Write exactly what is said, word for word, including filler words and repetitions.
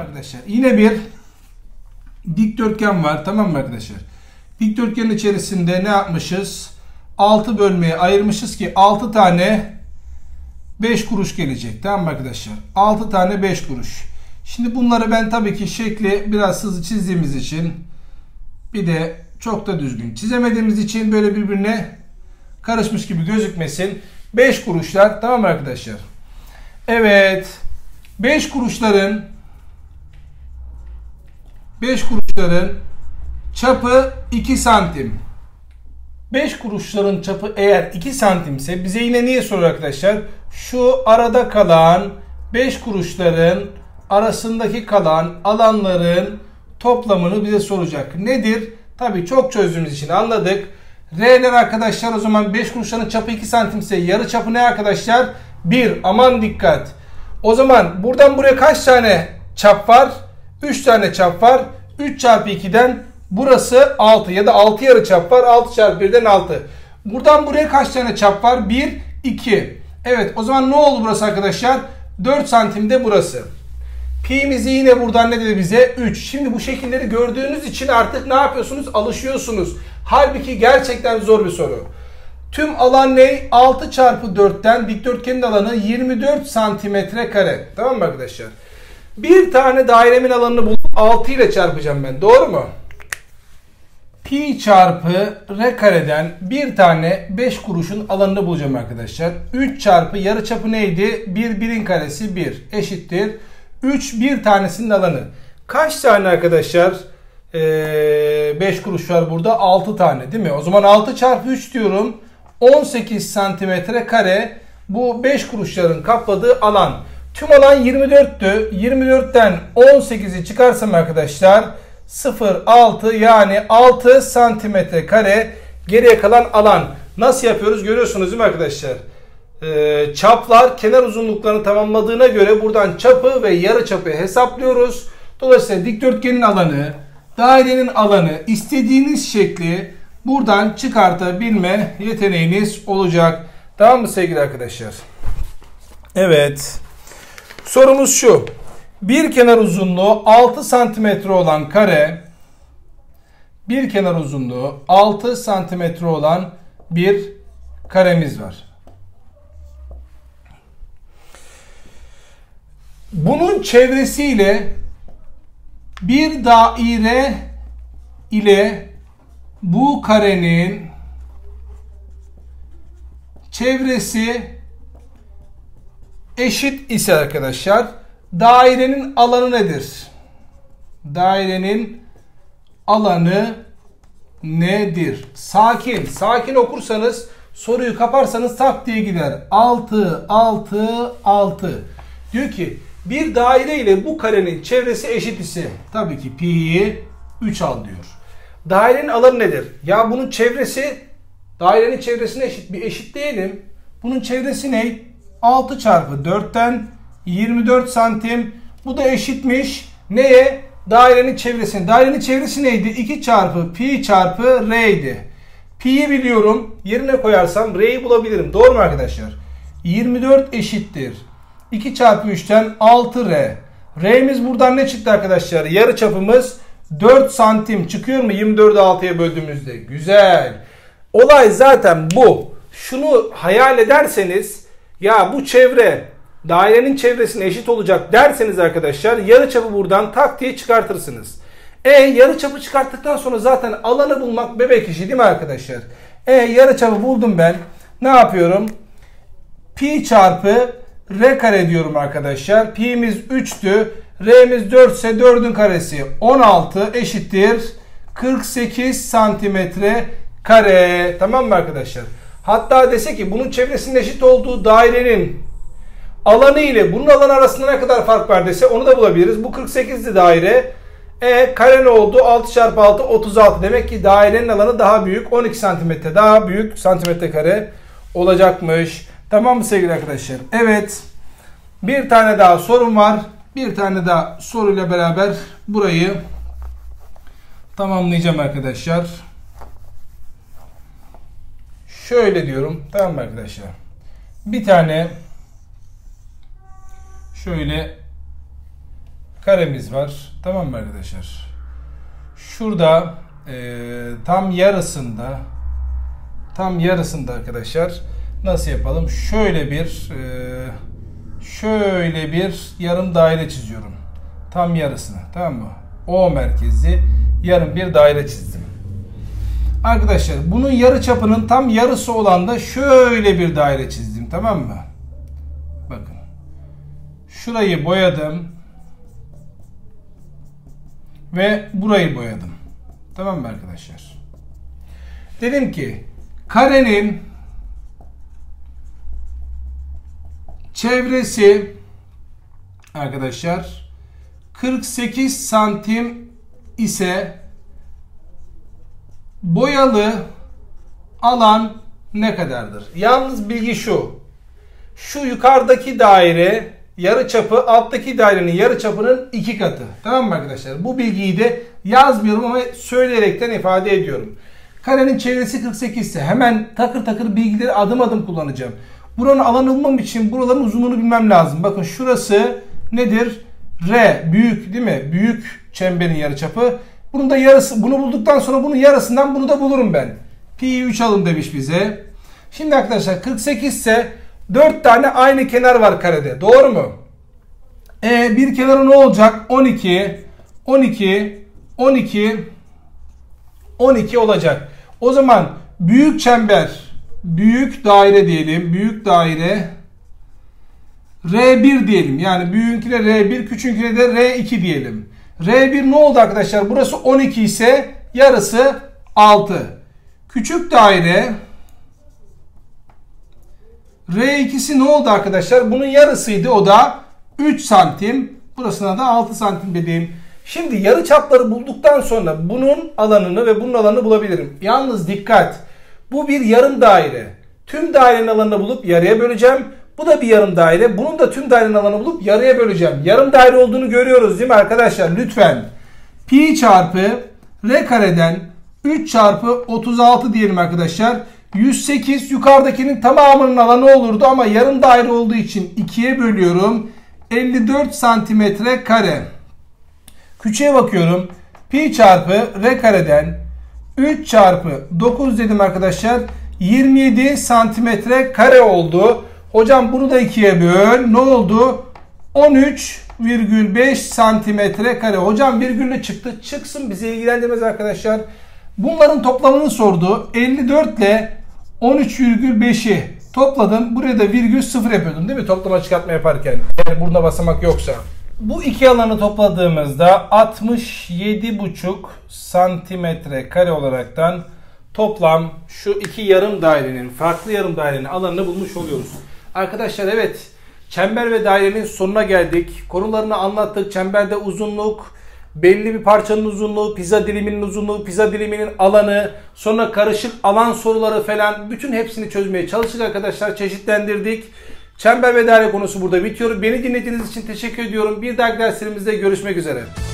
arkadaşlar? Yine bir dikdörtgen var. Tamam mı arkadaşlar? Dikdörtgenin içerisinde ne yapmışız? altı bölmeye ayırmışız ki altı tane beş kuruş gelecek. Tamam mı arkadaşlar? altı tane beş kuruş. Şimdi bunları ben tabii ki şekli biraz hızlı çizdiğimiz için, bir de çok da düzgün çizemediğimiz için böyle birbirine karışmış gibi gözükmesin. beş kuruşlar. Tamam mı arkadaşlar? Evet. beş kuruşların beş kuruşların çapı iki santim. beş kuruşların çapı eğer iki santimse bize yine niye soruyor arkadaşlar? Şu arada kalan beş kuruşların arasındaki kalan alanların toplamını bize soracak. Nedir? Tabii çok çözdüğümüz için anladık. R'ler arkadaşlar, o zaman beş kuruşların çapı iki santimse yarı çapı ne arkadaşlar? bir. Aman dikkat. O zaman buradan buraya kaç tane çap var? üç tane çap var. üç çarpı iki'den burası altı ya da altı yarı çap var. altı çarpı bir'den altı. Buradan buraya kaç tane çap var? bir, iki. Evet, o zaman ne oldu burası arkadaşlar? dört santimde burası. Pi'mizi yine buradan ne dedi bize? üç. Şimdi bu şekilleri gördüğünüz için artık ne yapıyorsunuz? Alışıyorsunuz. Halbuki gerçekten zor bir soru. Tüm alan ne? altı çarpı dört'ten dikdörtgenin alanı yirmi dört santimetre kare. Tamam mı arkadaşlar? Bir tane dairemin alanını bulup altı ile çarpacağım ben. Doğru mu? Pi çarpı r kareden bir tane beş kuruşun alanını bulacağım arkadaşlar. üç çarpı yarıçapı neydi? bir, birin karesi bir eşittir. üç bir tanesinin alanı. Kaç tane arkadaşlar? Ee, beş kuruş var burada. altı tane değil mi? O zaman altı çarpı üç diyorum. on sekiz santimetre kare bu beş kuruşların kapladığı alan. Tüm alan yirmi dört'tü. yirmi dört'ten on sekizi çıkarsam arkadaşlar sıfır virgül altı yani altı santimetre kare geriye kalan alan. Nasıl yapıyoruz görüyorsunuz değil mi arkadaşlar? Ee, çaplar kenar uzunluklarını tamamladığına göre buradan çapı ve yarı çapı hesaplıyoruz. Dolayısıyla dikdörtgenin alanı, dairenin alanı, istediğiniz şekli buradan çıkartabilme yeteneğiniz olacak. Tamam mı sevgili arkadaşlar? Evet. Sorumuz şu. Bir kenar uzunluğu altı santimetre olan kare, bir kenar uzunluğu altı santimetre olan bir karemiz var. Bunun çevresiyle bir daire ile bu karenin çevresi eşit ise arkadaşlar dairenin alanı nedir? Dairenin alanı nedir? Sakin, sakin okursanız, soruyu kaparsanız tak diye gider. altı, altı, altı. Diyor ki bir daire ile bu karenin çevresi eşit ise tabii ki pi'yi üç al diyor. Dairenin alanı nedir? Ya bunun çevresi dairenin çevresine eşit. Bir eşitleyelim. Bunun çevresi ne? altı çarpı dört'ten yirmi dört santim. Bu da eşitmiş. Neye? Dairenin çevresine. Dairenin çevresi neydi? iki çarpı pi çarpı r idi. Pi'yi biliyorum. Yerine koyarsam r'yi bulabilirim. Doğru mu arkadaşlar? yirmi dört eşittir iki çarpı üç'ten altı r. R'miz buradan ne çıktı arkadaşlar? Yarı çapımız dört santim çıkıyor mu yirmi dört'ü altıya böldüğümüzde? Güzel. Olay zaten bu. Şunu hayal ederseniz, ya bu çevre dairenin çevresine eşit olacak derseniz arkadaşlar yarıçapı buradan tak diye çıkartırsınız. E yarıçapı çıkarttıktan sonra zaten alanı bulmak bebek işi değil mi arkadaşlar? E yarıçapı buldum ben. Ne yapıyorum? Pi çarpı r kare diyorum arkadaşlar. Pi'miz üç'tü. R'miz dört ise dört'ün karesi on altı eşittir kırk sekiz santimetre kare. Tamam mı arkadaşlar? Hatta dese ki bunun çevresinin eşit olduğu dairenin alanı ile bunun alanı arasında ne kadar fark var dese onu da bulabiliriz. Bu kırk sekiz'di daire. E kare ne oldu? altı çarpı altı otuz altı. Demek ki dairenin alanı daha büyük. on iki santimetre daha büyük santimetre kare olacakmış. Tamam mı sevgili arkadaşlar? Evet. Bir tane daha sorum var. Bir tane daha soruyla beraber burayı tamamlayacağım arkadaşlar. Şöyle diyorum. Tamam mı arkadaşlar? Bir tane şöyle karemiz var. Tamam mı arkadaşlar? Şurada e, tam yarısında tam yarısında arkadaşlar nasıl yapalım? Şöyle bir e, şöyle bir yarım daire çiziyorum. Tam yarısını. Tamam mı? O merkezli yarım bir daire çizdim. Arkadaşlar bunun yarıçapının tam yarısı olan da şöyle bir daire çizdim. Tamam mı? Bakın. Şurayı boyadım. Ve burayı boyadım. Tamam mı arkadaşlar? Dedim ki karenin çevresi arkadaşlar kırk sekiz santim ise boyalı alan ne kadardır? Yalnız bilgi şu. Şu yukarıdaki daire yarıçapı alttaki dairenin yarıçapının iki katı. Tamam mı arkadaşlar? Bu bilgiyi de yazmıyorum ama söyleyerekten ifade ediyorum. Karenin çevresi kırk sekiz ise hemen takır takır bilgileri adım adım kullanacağım. Buranın alanı bulmam için buraların uzunluğunu bilmem lazım. Bakın şurası nedir? R büyük değil mi? Büyük çemberin yarıçapı. Bunun da yarısı, bunu bulduktan sonra bunun yarısından bunu da bulurum ben. Pi üç alın demiş bize. Şimdi arkadaşlar kırk sekiz ise dört tane aynı kenar var karede. Doğru mu? E bir kenarı ne olacak? on iki, on iki, on iki, on iki olacak. O zaman büyük çember, büyük daire diyelim. Büyük daire R bir diyelim. Yani büyüğünkine R bir, küçüğünkine de R iki diyelim. R bir ne oldu arkadaşlar? Burası on iki ise yarısı altı. Küçük daire R ikisi ne oldu arkadaşlar? Bunun yarısıydı. O da üç santim. Burasına da altı santim dediğim. Şimdi yarıçapları bulduktan sonra bunun alanını ve bunun alanını bulabilirim. Yalnız dikkat. Bu bir yarım daire. Tüm dairenin alanını bulup yarıya böleceğim. Bu da bir yarım daire. Bunun da tüm dairenin alanını bulup yarıya böleceğim. Yarım daire olduğunu görüyoruz değil mi arkadaşlar? Lütfen. Pi çarpı R kareden üç çarpı otuz altı diyelim arkadaşlar. yüz sekiz yukarıdakinin tamamının alanı olurdu ama yarım daire olduğu için ikiye bölüyorum. elli dört santimetre kare. Küçüğe bakıyorum. Pi çarpı R kareden üç çarpı dokuz dedim arkadaşlar. yirmi yedi santimetre kare oldu. Hocam bunu da ikiye böl. Ne oldu? on üç virgül beş santimetre kare. Hocam virgülle çıktı. Çıksın, bizi ilgilendirmez arkadaşlar. Bunların toplamını sordu. elli dört ile on üç virgül beşi topladım. Buraya da virgül sıfır yapıyordum değil mi? Toplama çıkartma yaparken. Eğer burada basamak yoksa. Bu iki alanı topladığımızda altmış yedi buçuk santimetre kare olaraktan toplam şu iki yarım dairenin, farklı yarım dairenin alanını bulmuş oluyoruz. Arkadaşlar evet, çember ve dairenin sonuna geldik. Konularını anlattık. Çemberde uzunluk, belli bir parçanın uzunluğu, pizza diliminin uzunluğu, pizza diliminin alanı, sonra karışık alan soruları falan, bütün hepsini çözmeye çalıştık arkadaşlar. Çeşitlendirdik. Çember ve daire konusu burada bitiyor. Beni dinlediğiniz için teşekkür ediyorum. Bir dahaki derslerimizde görüşmek üzere.